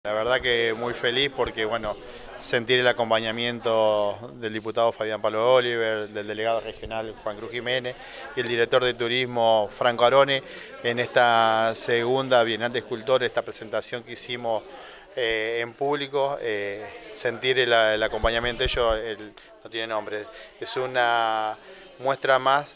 La verdad que muy feliz porque, bueno, sentir el acompañamiento del diputado Fabián Palo Oliver, del delegado regional Juan Cruz Jiménez y el director de turismo Franco Arone en esta segunda Bienal de Escultores, esta presentación que hicimos en público, sentir el acompañamiento de ellos, no tiene nombre, es una muestra más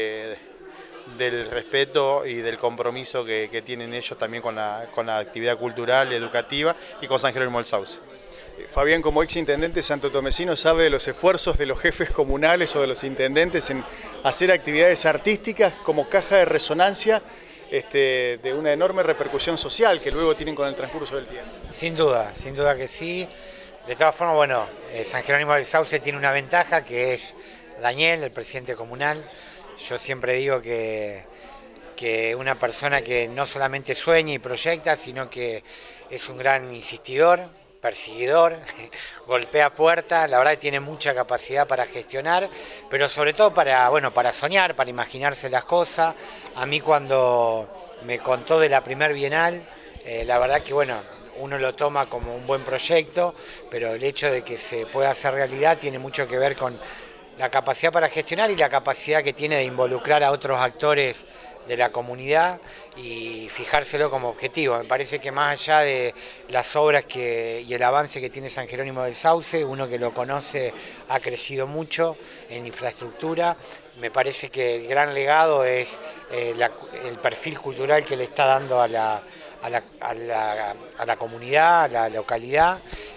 del respeto y del compromiso que tienen ellos también con la actividad cultural, educativa y con San Jerónimo del Sauce. Fabián, como ex intendente santotomecino, sabe de los esfuerzos de los jefes comunales o de los intendentes en hacer actividades artísticas como caja de resonancia de una enorme repercusión social que luego tienen con el transcurso del tiempo. Sin duda que sí. De todas formas, bueno, San Jerónimo del Sauce tiene una ventaja que es Daniel, el presidente comunal. Yo siempre digo que una persona que no solamente sueña y proyecta, sino que es un gran insistidor, perseguidor, golpea puertas, la verdad que tiene mucha capacidad para gestionar, pero sobre todo para soñar, para imaginarse las cosas. A mí cuando me contó de la primer Bienal, la verdad que uno lo toma como un buen proyecto, pero el hecho de que se pueda hacer realidad tiene mucho que ver con la capacidad para gestionar y la capacidad que tiene de involucrar a otros actores de la comunidad y fijárselo como objetivo. Me parece que más allá de las obras y el avance que tiene San Jerónimo del Sauce, uno que lo conoce ha crecido mucho en infraestructura. Me parece que el gran legado es el perfil cultural que le está dando a la comunidad, a la localidad,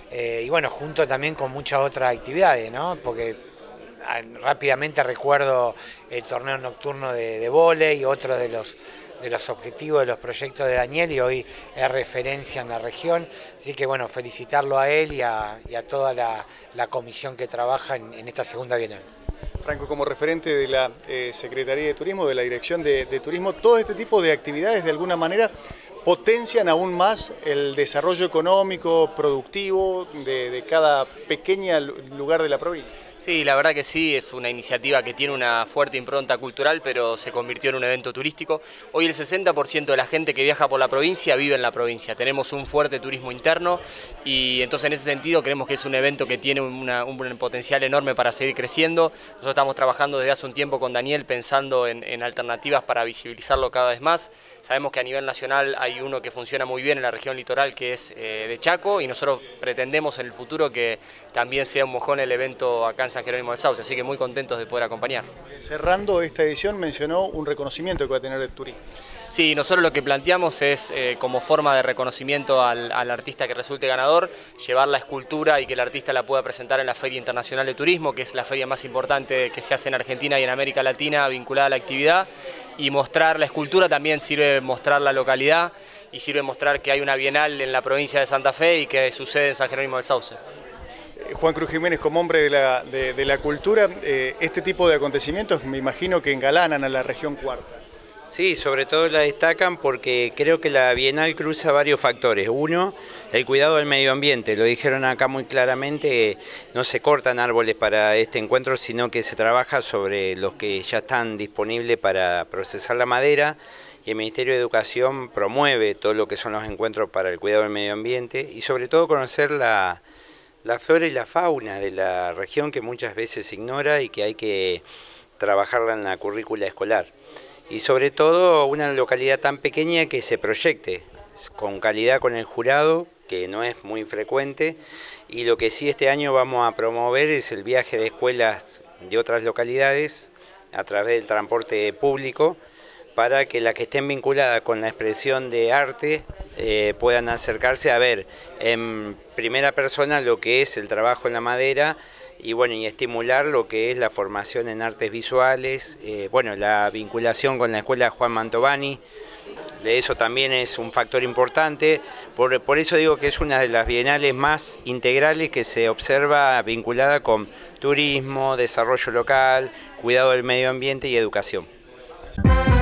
y junto también con muchas otras actividades, ¿no? Porque rápidamente recuerdo el torneo nocturno de vóley, otro de los objetivos de los proyectos de Daniel, y hoy es referencia en la región. Así que felicitarlo a él y a toda la comisión que trabaja en esta segunda Bienal. Franco, como referente de la Secretaría de Turismo, de la Dirección de Turismo, todo este tipo de actividades de alguna manera potencian aún más el desarrollo económico, productivo de cada pequeño lugar de la provincia. Sí, la verdad que sí, es una iniciativa que tiene una fuerte impronta cultural, pero se convirtió en un evento turístico. Hoy el 60% de la gente que viaja por la provincia vive en la provincia. Tenemos un fuerte turismo interno y entonces en ese sentido creemos que es un evento que tiene un potencial enorme para seguir creciendo. Nosotros estamos trabajando desde hace un tiempo con Daniel pensando en alternativas para visibilizarlo cada vez más. Sabemos que a nivel nacional hay uno que funciona muy bien en la región litoral, que es de Chaco, y nosotros pretendemos en el futuro que también sea un mojón el evento acá en San Jerónimo del Sauce, así que muy contentos de poder acompañar. Cerrando esta edición mencionó un reconocimiento que va a tener el turismo. Sí, nosotros lo que planteamos es como forma de reconocimiento al artista que resulte ganador, llevar la escultura y que el artista la pueda presentar en la Feria Internacional de Turismo, que es la feria más importante que se hace en Argentina y en América Latina vinculada a la actividad, y mostrar la escultura también sirve mostrar la localidad y sirve mostrar que hay una bienal en la provincia de Santa Fe y que sucede en San Jerónimo del Sauce. Juan Cruz Jiménez, como hombre de la cultura, este tipo de acontecimientos me imagino que engalanan a la región cuarta. Sí, sobre todo la destacan porque creo que la Bienal cruza varios factores. Uno, el cuidado del medio ambiente. Lo dijeron acá muy claramente, no se cortan árboles para este encuentro, sino que se trabaja sobre los que ya están disponibles para procesar la madera. Y el Ministerio de Educación promueve todo lo que son los encuentros para el cuidado del medio ambiente y sobre todo conocer la flora y la fauna de la región, que muchas veces se ignora y que hay que trabajarla en la currícula escolar. Y sobre todo una localidad tan pequeña que se proyecte con calidad con el jurado, que no es muy frecuente, y lo que sí este año vamos a promover es el viaje de escuelas de otras localidades a través del transporte público, para que las que estén vinculadas con la expresión de arte puedan acercarse a ver en primera persona lo que es el trabajo en la madera y estimular lo que es la formación en artes visuales, la vinculación con la escuela Juan Mantovani. De eso también es un factor importante, por eso digo que es una de las bienales más integrales que se observa vinculada con turismo, desarrollo local, cuidado del medio ambiente y educación.